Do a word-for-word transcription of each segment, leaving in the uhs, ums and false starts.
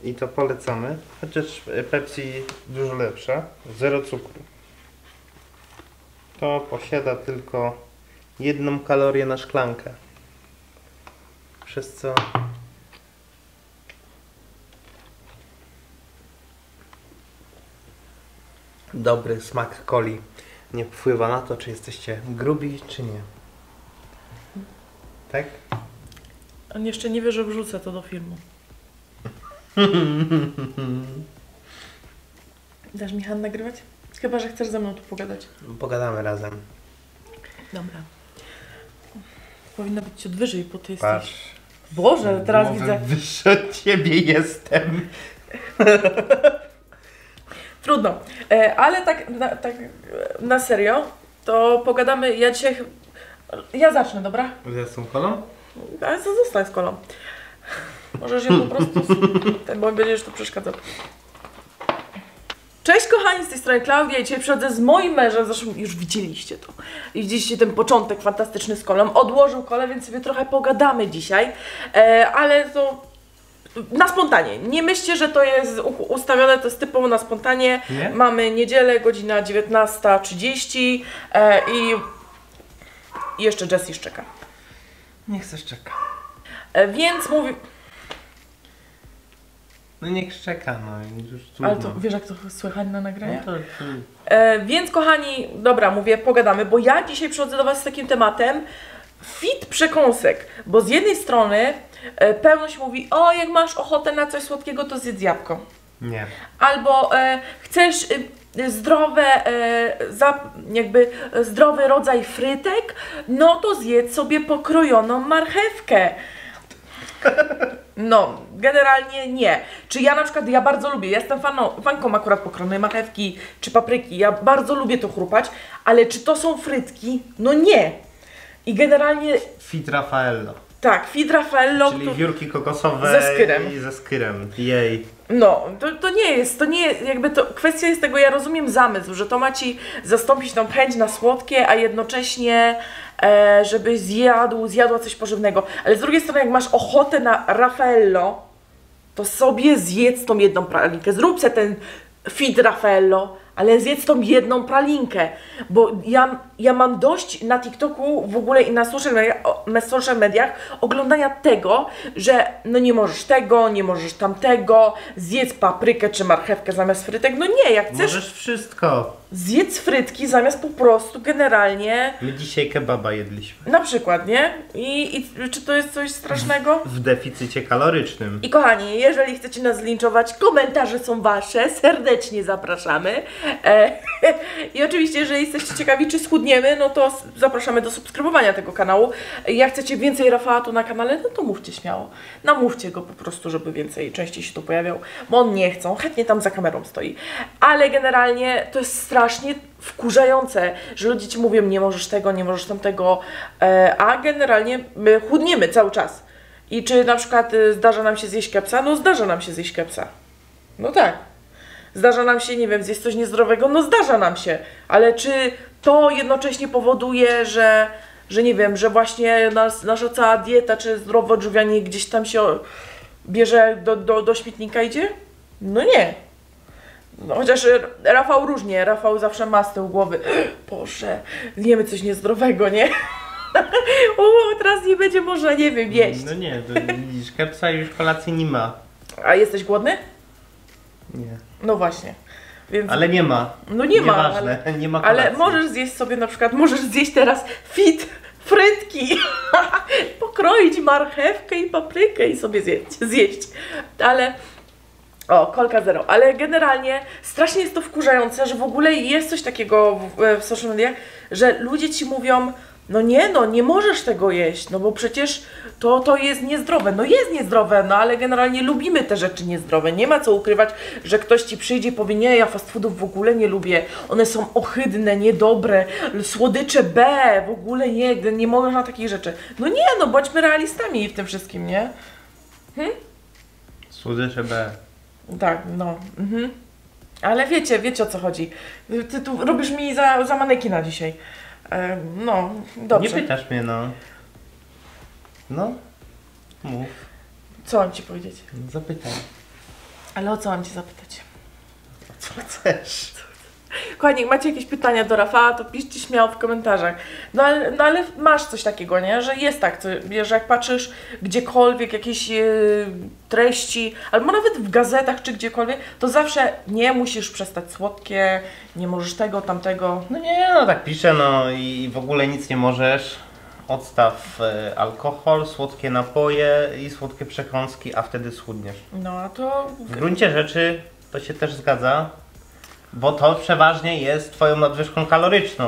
i to polecamy. Chociaż Pepsi dużo lepsze. Zero cukru. To posiada tylko jedną kalorię na szklankę. Przez co dobry smak coli nie wpływa na to, czy jesteście grubi, czy nie. Tak? On jeszcze nie wie, że wrzucę to do filmu. Dasz mi Han nagrywać? Chyba że chcesz ze mną tu pogadać. Pogadamy razem. Dobra. Powinno być ciut wyżej, bo ty jesteś... Patrz. Boże, teraz widzę... Wyższy od ciebie jestem. Trudno. E, ale tak na, tak na serio, to pogadamy... Ja dzisiaj... Ja zacznę, dobra? Z tą kolą? Ale co zostań z kolą. Możesz ją po prostu... Ten, bo mi będziesz tu przeszkadzał. Cześć kochani, z tej strony Klaudia i dzisiaj przychodzę z moim mężem, zresztą już widzieliście to. I widzieliście ten początek fantastyczny z kolą. Odłożył kolę, więc sobie trochę pogadamy dzisiaj. E, ale to na spontanie. Nie myślcie, że to jest ustawione, to jest typowo na spontanie. Nie? Mamy niedzielę, godzina dziewiętnasta trzydzieści e, i... i jeszcze Jessie czeka. Nie chcesz czeka. E, więc mówi... No niech czeka, no już trudno. Ale to wiesz, jak to słychać na nagraniu? No to... E, więc kochani, dobra, mówię, pogadamy, bo ja dzisiaj przychodzę do was z takim tematem fit przekąsek, bo z jednej strony e, pełność mówi, o jak masz ochotę na coś słodkiego, to zjedz jabłko. Nie. Albo e, chcesz e, zdrowe, e, za, jakby e, zdrowy rodzaj frytek, no to zjedz sobie pokrojoną marchewkę. No, generalnie nie. Czy ja na przykład, ja bardzo lubię, ja jestem faną, fanką akurat pokrojonej marchewki czy papryki, ja bardzo lubię to chrupać, ale czy to są frytki? No nie. I generalnie... Fit Raffaello. Tak, fit Raffaello. Czyli to... wiórki kokosowe ze skyrem. i ze skyrem. Jej. No, to, to nie jest, to nie jest, jakby to, kwestia jest tego, ja rozumiem zamysł, że to ma ci zastąpić tą chęć na słodkie, a jednocześnie, e, żebyś zjadł, zjadła coś pożywnego. Ale z drugiej strony, jak masz ochotę na Raffaello, to sobie zjedz tą jedną pralinkę, zrób se ten fit Raffaello, ale zjedz tą jedną pralinkę, bo ja, ja mam dość na TikToku w ogóle i na social mediach, social mediach oglądania tego, że no nie możesz tego, nie możesz tamtego, zjedz paprykę czy marchewkę zamiast frytek. No nie, jak chcesz, Możesz wszystko. zjedz frytki zamiast po prostu generalnie, My dzisiaj kebaba jedliśmy. na przykład, nie? I, i czy to jest coś strasznego? W deficycie kalorycznym. I kochani, jeżeli chcecie nas zlinczować, komentarze są wasze, serdecznie zapraszamy. E, I oczywiście, jeżeli jesteście ciekawi, czy schudniemy, no to zapraszamy do subskrybowania tego kanału. Jak chcecie więcej Rafała tu na kanale, no to mówcie śmiało. Namówcie go po prostu, żeby więcej, częściej się tu pojawiał, bo on nie chce, chętnie tam za kamerą stoi. Ale generalnie to jest strasznie wkurzające, że ludzie ci mówią, nie możesz tego, nie możesz tamtego, e, a generalnie my chudniemy cały czas. I czy na przykład y, zdarza nam się zjeść kepsa? No zdarza nam się zjeść kepsa. No tak. Zdarza nam się, nie wiem, zjeść coś niezdrowego? No zdarza nam się. Ale czy to jednocześnie powoduje, że, że nie wiem, że właśnie nas, nasza cała dieta czy zdrowe odżywianie gdzieś tam się bierze do, do, do śmietnika idzie? No nie. No, chociaż Rafał różnie. Rafał zawsze ma z tyłu głowy. Boże, zjemy coś niezdrowego, nie? O, teraz nie będzie można, nie wiem, jeść. No nie, to widzisz, kepsa już kolacji nie ma. A jesteś głodny? Nie. No właśnie. Więc... Ale nie ma. No nie ma, Nieważne, ale, nie ma kolacji. ale możesz zjeść sobie na przykład, możesz zjeść teraz fit frytki, pokroić marchewkę i paprykę i sobie zjeść, zjeść. Ale, o, kolka zero, ale generalnie strasznie jest to wkurzające, że w ogóle jest coś takiego w, w social mediach, że ludzie ci mówią, no nie, no nie możesz tego jeść, no bo przecież to, to jest niezdrowe. No jest niezdrowe, no ale generalnie lubimy te rzeczy niezdrowe. Nie ma co ukrywać, że ktoś ci przyjdzie i powie, nie, ja fast foodów w ogóle nie lubię. One są ohydne, niedobre, słodycze B, w ogóle nie, nie można takich rzeczy. No nie, no bądźmy realistami w tym wszystkim, nie? Hm? Słodycze B. Tak, no. Mhm. Ale wiecie, wiecie o co chodzi. Ty tu robisz mi za, za manekina dzisiaj. No, dobrze. Nie pytasz mnie, no. No, mów. Co mam ci powiedzieć? Zapytaj. Ale o co mam Cię zapytać? Co chcesz? Kochani, jak macie jakieś pytania do Rafała, to piszcie śmiało w komentarzach. No ale, no ale masz coś takiego, nie? Że jest tak, co, wiesz, że jak patrzysz gdziekolwiek jakieś yy, treści, albo nawet w gazetach czy gdziekolwiek, to zawsze nie musisz przestać słodkie, nie możesz tego, tamtego. No nie, no tak piszę, no i w ogóle nic nie możesz. Odstaw e, alkohol, słodkie napoje i słodkie przekąski, a wtedy schudniesz. No a to... W gruncie rzeczy to się też zgadza, bo to przeważnie jest twoją nadwyżką kaloryczną.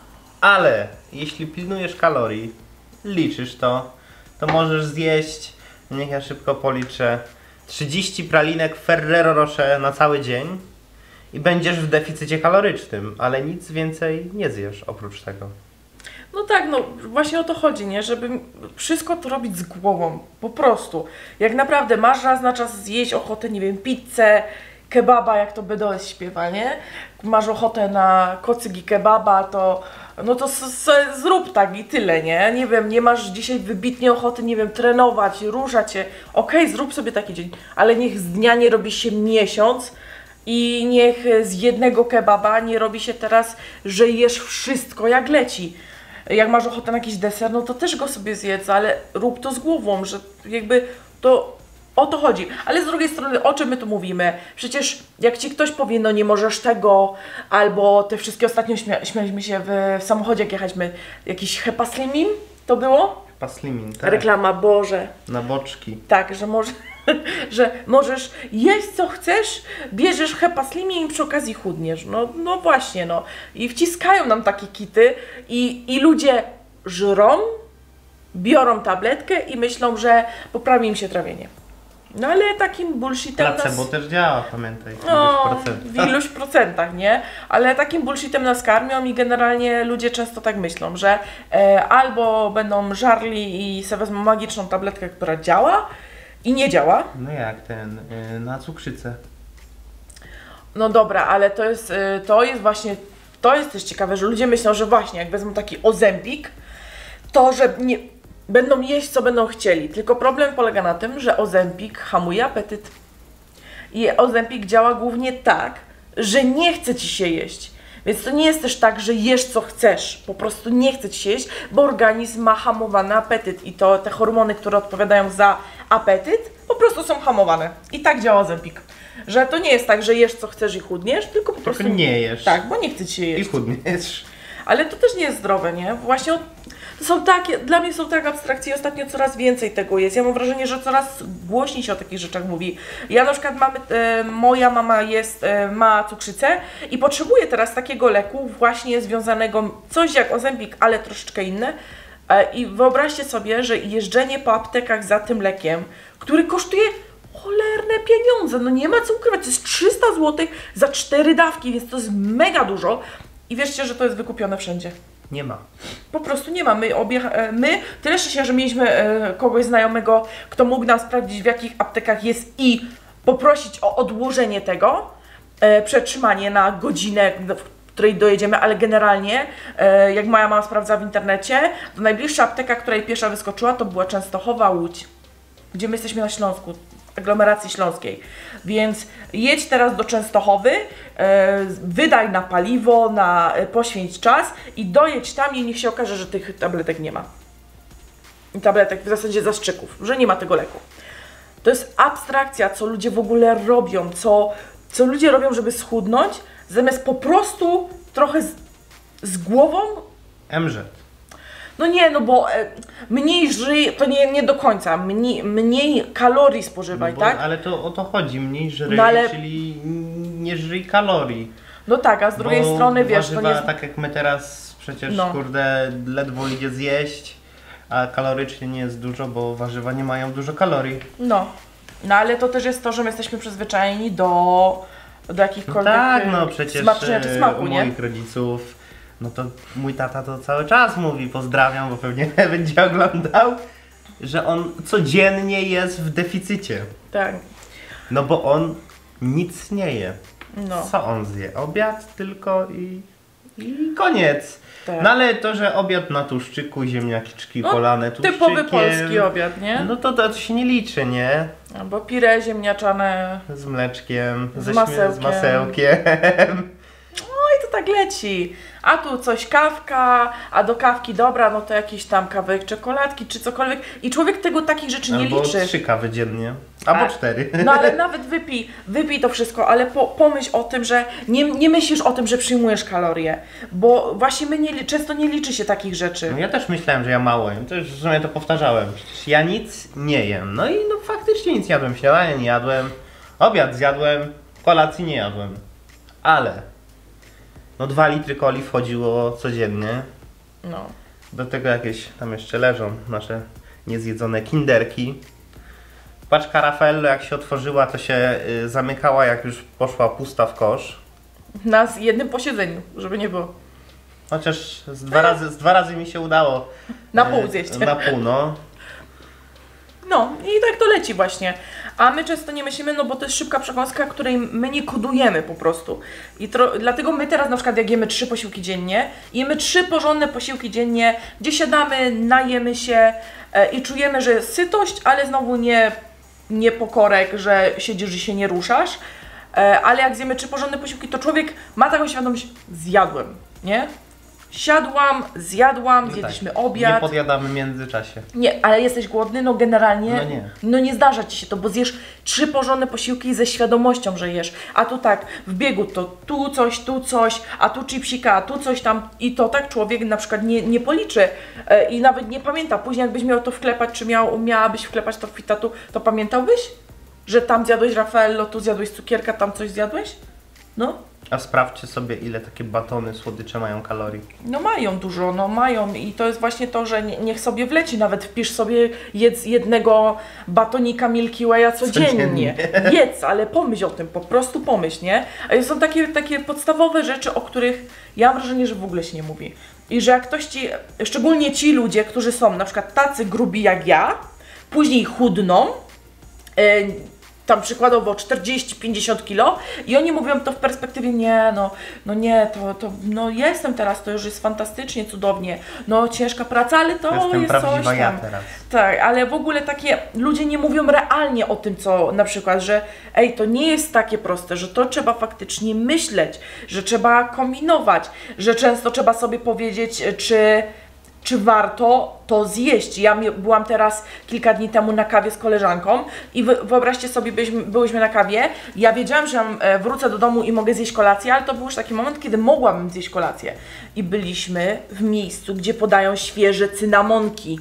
Ale jeśli pilnujesz kalorii, liczysz to, to możesz zjeść, niech ja szybko policzę, trzydzieści pralinek Ferrero Rocher na cały dzień i będziesz w deficycie kalorycznym, ale nic więcej nie zjesz oprócz tego. No tak, no właśnie o to chodzi, nie? Żeby wszystko to robić z głową, po prostu. Jak naprawdę masz raz na czas zjeść ochotę, nie wiem, pizzę, kebaba, jak to B D O S śpiewa, nie? Masz ochotę na kocygi kebaba, to no to s- s- zrób tak i tyle, nie? Nie wiem, nie masz dzisiaj wybitnie ochoty, nie wiem, trenować, ruszać się. Okej, zrób sobie taki dzień, ale niech z dnia nie robi się miesiąc i niech z jednego kebaba nie robi się teraz, że jesz wszystko jak leci. Jak masz ochotę na jakiś deser, no to też go sobie zjedz, ale rób to z głową, że jakby to o to chodzi. Ale z drugiej strony, o czym my tu mówimy? Przecież jak Ci ktoś powie, no nie możesz tego, albo te wszystkie ostatnio śmia śmialiśmy się w, w samochodzie, jak jechaliśmy, jakiś Hepa Slimin to było? Hepa Slimin, tak. Reklama, Boże. Na boczki. Tak, że może... że możesz jeść co chcesz, bierzesz Hepa Slimin i przy okazji chudniesz. No, no właśnie, no. I wciskają nam takie kity i, i ludzie żrą, biorą tabletkę i myślą, że poprawi im się trawienie. No ale takim bullshitem Placebo nas... też działa, pamiętaj. W No, iluś procent. w iluś procentach, nie? Ale takim bullshitem nas karmią i generalnie ludzie często tak myślą, że e, albo będą żarli i sobie wezmą magiczną tabletkę, która działa, i nie działa. No jak ten, y, na cukrzycę. No dobra, ale to jest, y, to jest właśnie, to jest też ciekawe, że ludzie myślą, że właśnie jak wezmą taki Ozempik, to że nie, będą jeść co będą chcieli. Tylko problem polega na tym, że Ozempik hamuje apetyt. I Ozempik działa głównie tak, że nie chce Ci się jeść. Więc to nie jest też tak, że jesz co chcesz, po prostu nie chce Ci się jeść, bo organizm ma hamowany apetyt i to te hormony, które odpowiadają za apetyt, po prostu są hamowane. I tak działa Ozempik. Że to nie jest tak, że jesz co chcesz i chudniesz, tylko po prostu... Tylko nie jesz. Tak, bo nie chce Ci się jeść. I chudniesz. Ale to też nie jest zdrowe, nie? Właśnie od... to są takie, dla mnie są tak abstrakcje i ostatnio coraz więcej tego jest. Ja mam wrażenie, że coraz głośniej się o takich rzeczach mówi. Ja na przykład mamy, e, moja mama jest, e, ma cukrzycę i potrzebuje teraz takiego leku właśnie związanego, coś jak Ozempik, ale troszeczkę inne. E, I wyobraźcie sobie, że jeżdżenie po aptekach za tym lekiem, który kosztuje cholerne pieniądze, no nie ma co ukrywać, to jest trzysta złotych za cztery dawki, więc to jest mega dużo. I wierzcie, że to jest wykupione wszędzie. Nie ma. Po prostu nie ma. My, obie, my tyle szczęścia, że mieliśmy e, kogoś znajomego, kto mógł nam sprawdzić, w jakich aptekach jest i poprosić o odłożenie tego, e, przetrzymanie na godzinę, w której dojedziemy, ale generalnie, e, jak moja mama sprawdza w internecie, to najbliższa apteka, która jej pierwsza wyskoczyła, to była Częstochowa, Łódź, gdzie my jesteśmy na Śląsku, aglomeracji śląskiej. Więc jedź teraz do Częstochowy, e, wydaj na paliwo, na e, poświęć czas i dojedź tam i niech się okaże, że tych tabletek nie ma. I tabletek w zasadzie zastrzyków, że nie ma tego leku. To jest abstrakcja, co ludzie w ogóle robią, co, co ludzie robią, żeby schudnąć, zamiast po prostu trochę z, z głową. M Z. No nie, no bo e, mniej żyj, to nie, nie do końca, mniej, mniej kalorii spożywaj, No bo, tak? ale to o to chodzi, mniej żryj, No ale- czyli nie żyj kalorii. No tak, a z drugiej Bo strony wiesz, to warzywa, nie jest... tak jak my teraz przecież No. kurde ledwo idzie zjeść, a kalorycznie nie jest dużo, bo warzywa nie mają dużo kalorii. No. No ale to też jest to, że my jesteśmy przyzwyczajeni do, do No jakichkolwiek tak, y, no przecież smaczenia czy smaku, u nie? moich rodziców, no to mój tata to cały czas mówi, pozdrawiam, bo pewnie będzie oglądał, że on codziennie jest w deficycie. Tak. No bo on nic nie je. No. Co on zje? Obiad tylko i i koniec. Tak. No ale to, że obiad na tłuszczyku, ziemniaczki No, polane tłuszczykiem... Typowy polski obiad, nie? No to, to się nie liczy, nie? Albo pire ziemniaczane. Z mleczkiem, Z ze śmie- masełkiem. z masełkiem. No i to tak leci. A tu coś kawka, a do kawki dobra, no to jakiś tam kawałek czekoladki czy cokolwiek. I człowiek tego takich rzeczy nie Albo liczy. trzy kawy dziennie. Albo A, cztery. No ale nawet wypij, wypij to wszystko, ale po, pomyśl o tym, że nie, nie myślisz o tym, że przyjmujesz kalorie. Bo właśnie my nie, często nie liczy się takich rzeczy. No ja też myślałem, że ja mało jem. To już w sumie to powtarzałem. Przecież ja nic nie jem. No i no faktycznie nic nie jadłem. Śniadanie nie jadłem. Obiad zjadłem. Kolacji nie jadłem. Ale no dwa litry coli wchodziło codziennie. No. Do tego jakieś tam jeszcze leżą nasze niezjedzone kinderki. Paczka Raffaello jak się otworzyła, to się y, zamykała, jak już poszła pusta w kosz. Na jednym posiedzeniu, żeby nie było. Chociaż z dwa razy, z dwa razy mi się udało. Na y, pół zjeść. Na pół, no. No i tak to leci właśnie. A my często nie myślimy, no bo to jest szybka przekąska, której my nie kodujemy po prostu. I tro, dlatego my teraz na przykład jak jemy trzy posiłki dziennie, jemy trzy porządne posiłki dziennie, gdzie siadamy, najemy się e, i czujemy, że jest sytość, ale znowu nie, nie pokorek, że siedzisz i się nie ruszasz. E, ale jak zjemy trzy porządne posiłki, to człowiek ma taką świadomość, zjadłem, nie? Siadłam, zjadłam, No zjedliśmy tak. obiad. Nie podjadamy w międzyczasie. Nie, ale jesteś głodny? No generalnie, No nie. no nie zdarza Ci się to, bo zjesz trzy porządne posiłki ze świadomością, że jesz. A tu tak, w biegu to tu coś, tu coś, a tu chipsika, a tu coś tam i to tak człowiek na przykład nie, nie policzy e, i nawet nie pamięta. Później jakbyś miał to wklepać, czy miał, miałabyś wklepać to w fitatu, to pamiętałbyś? Że tam zjadłeś Raffaello, tu zjadłeś cukierka, tam coś zjadłeś? No. A sprawdźcie sobie, ile takie batony słodycze mają kalorii. No mają dużo, no mają i to jest właśnie to, że nie, niech sobie wleci, nawet wpisz sobie jedz jednego batonika Milky Way'a codziennie. Codziennie. Jedz, ale pomyśl o tym, po prostu pomyśl, nie? A są takie, takie podstawowe rzeczy, o których ja mam wrażenie, że w ogóle się nie mówi. I że jak ktoś ci, szczególnie ci ludzie, którzy są na przykład tacy grubi jak ja, później chudną, yy, tam przykładowo czterdzieści pięćdziesiąt kilo i oni mówią to w perspektywie, nie no, no nie, to, to no jestem teraz, to już jest fantastycznie, cudownie, no ciężka praca, ale to Jestem jest coś prawdziwa tam. ja teraz. Tak, ale w ogóle takie, ludzie nie mówią realnie o tym, co na przykład, że ej, to nie jest takie proste, że to trzeba faktycznie myśleć, że trzeba kombinować, że często trzeba sobie powiedzieć, czy czy warto to zjeść. Ja mi- byłam teraz kilka dni temu na kawie z koleżanką i wy, wyobraźcie sobie, byliśmy, byłyśmy na kawie, ja wiedziałam, że e, wrócę do domu i mogę zjeść kolację, ale to był już taki moment, kiedy mogłabym zjeść kolację. I byliśmy w miejscu, gdzie podają świeże cynamonki,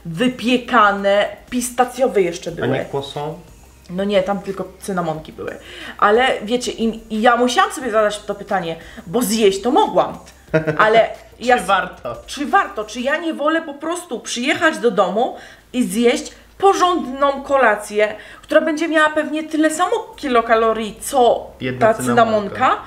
wypiekane, pistacjowe jeszcze A były. nie kłosą? No nie, tam tylko cynamonki były. Ale wiecie, i, i ja musiałam sobie zadać to pytanie, bo zjeść to mogłam, ale ja Czy warto? czy warto, czy ja nie wolę po prostu przyjechać do domu i zjeść porządną kolację, która będzie miała pewnie tyle samo kilokalorii, co Jedna ta cynamonka. cynamonka,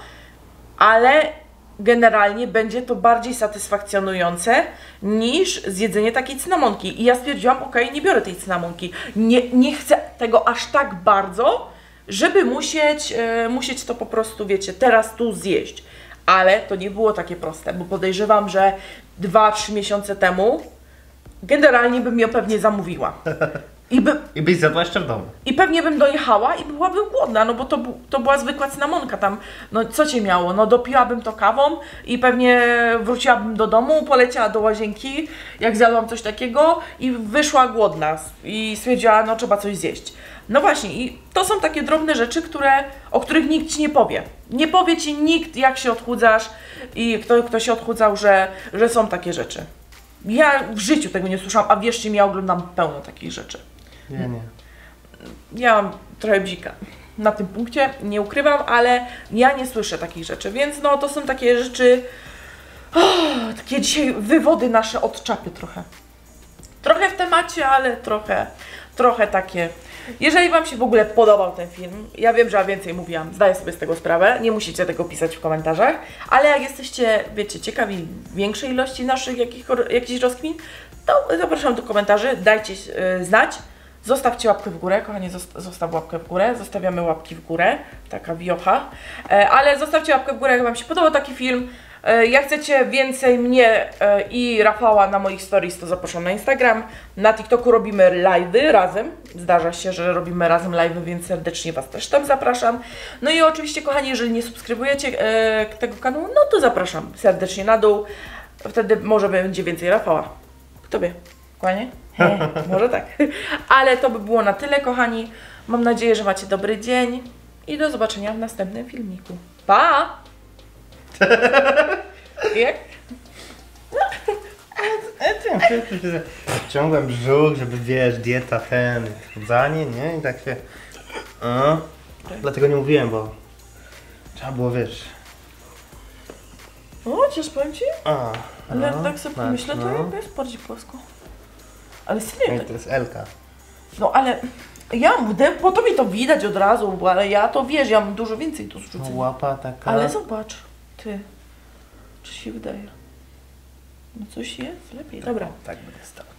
ale generalnie będzie to bardziej satysfakcjonujące niż zjedzenie takiej cynamonki. I ja stwierdziłam, ok, nie biorę tej cynamonki. Nie, nie chcę tego aż tak bardzo, żeby musieć, e, musieć to po prostu, wiecie, teraz tu zjeść. Ale to nie było takie proste, bo podejrzewam, że dwa trzy miesiące temu generalnie bym ją pewnie zamówiła. I, by, I byś zjadła jeszcze w domu. I pewnie bym dojechała i byłabym głodna, no bo to, bu- to była zwykła cynamonka tam. No co cię miało? No dopiłabym to kawą i pewnie wróciłabym do domu, poleciała do łazienki, jak zjadłam coś takiego i wyszła głodna i stwierdziła, no trzeba coś zjeść. No właśnie i to są takie drobne rzeczy, które, o których nikt Ci nie powie. Nie powie Ci nikt, jak się odchudzasz i kto, kto się odchudzał, że, że są takie rzeczy. Ja w życiu tego nie słyszałam, a wierzcie mi, ja oglądam pełno takich rzeczy. Nie, nie. Ja mam trochę bzika na tym punkcie, nie ukrywam, ale ja nie słyszę takich rzeczy, więc no to są takie rzeczy, oh, takie dzisiaj wywody nasze od czapy trochę. Trochę w temacie, ale trochę, trochę takie. Jeżeli Wam się w ogóle podobał ten film, ja wiem, że ja więcej mówiłam, zdaję sobie z tego sprawę, nie musicie tego pisać w komentarzach, ale jak jesteście, wiecie, ciekawi większej ilości naszych jakich, jakichś rozkmin, to zapraszam do komentarzy, dajcie yy, znać. Zostawcie łapkę w górę, kochanie, zostaw łapkę w górę, zostawiamy łapki w górę, taka wiocha, e, ale zostawcie łapkę w górę, jak Wam się podobał taki film, E, Jak chcecie więcej mnie e, i Rafała na moich stories, to zapraszam na Instagram. Na TikToku robimy live'y razem. Zdarza się, że robimy razem live'y, więc serdecznie Was też tam zapraszam. No i oczywiście, kochani, jeżeli nie subskrybujecie e, tego kanału, no to zapraszam serdecznie na dół. Wtedy może będzie więcej Rafała. Tobie. Kłanie? He, może tak. Ale to by było na tyle, kochani. Mam nadzieję, że macie dobry dzień i do zobaczenia w następnym filmiku. Pa! Jak? Wciągłem brzuch, żeby wiesz, dieta, ten, chudzanie, nie? I tak się... O. Dlatego nie mówiłem, bo trzeba było, wiesz... O, chociaż powiem Ci, A, ale no, tak sobie tak, myślę, to no. jest bardziej płasko. Ale serio, Ej, tak. to jest Elka. No ale ja mówię, po tobie to widać od razu, bo ale ja to wiesz, ja mam dużo więcej tu No, zrzucenia. łapa taka... Ale zobacz, ty, czy się wydaje? No coś jest lepiej, dobra. Tak będę stał.